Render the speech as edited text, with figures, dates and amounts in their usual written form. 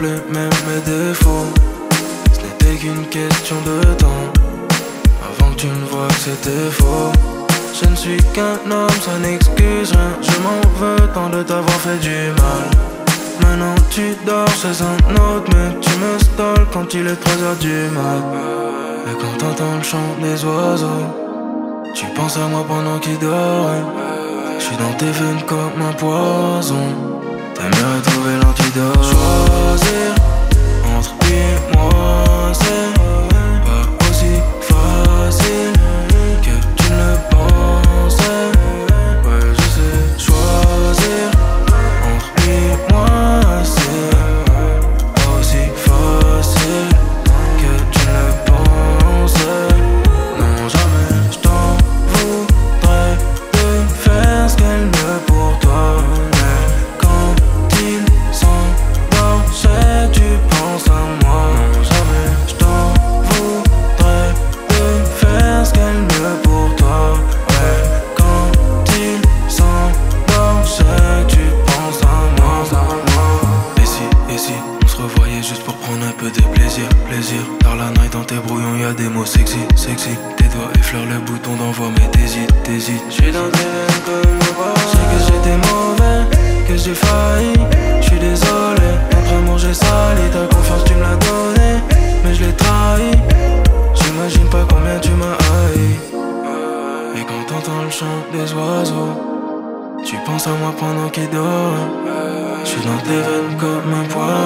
contempler même mes défauts. Ce n'était qu'une question de temps avant que tu ne vois que c'était faux. Je ne suis qu'un homme, ça n'excuse rien. Je m'en veux tant de t'avoir fait du mal. Maintenant tu dors chez un autre mec. Tu me stalks quand il est 3h du mat. Et quand t'entends le chant des oiseaux, tu penses à moi pendant qu'ils dorment. J'suis dans tes veines comme un poison. T'aimerais trouver l'antidote. Choisir entre lui et moi, c'est pas aussi facile que tu ne le pensais. Ouais, je sais. Choisir entre lui et moi, c'est pas aussi facile que tu ne le pensais. Non, jamais j't'en voudrais de faire ce qu'elle veut pour toi. Mais quand il s'endort, c'est que tu penses à moi. Non, jamais j't'en voudrais de faire ce qu'elle veut pour toi. Mais quand il s'endort, c'est que tu penses à moi. Et si on se revoyait juste pour prendre un peu de plaisir, plaisir. Dans la night, dans tes brouillons, y'a des mots sexy, sexy. Tes doigts effleurent le bouton d'envoi, mais t'hésites. J'suis dans tes veines comme le bras. Je sais que j'étais mauvais, que j'ai failli. J'suis désolé, notre amour j'ai sali. Ta confiance tu me l'as donné, mais je l'ai trahi. J'imagine pas combien tu m'as haï. Et quand t'entends le chant des oiseaux, tu penses à moi pendant qu'ils dorment. J'suis dans tes veines comme un poison.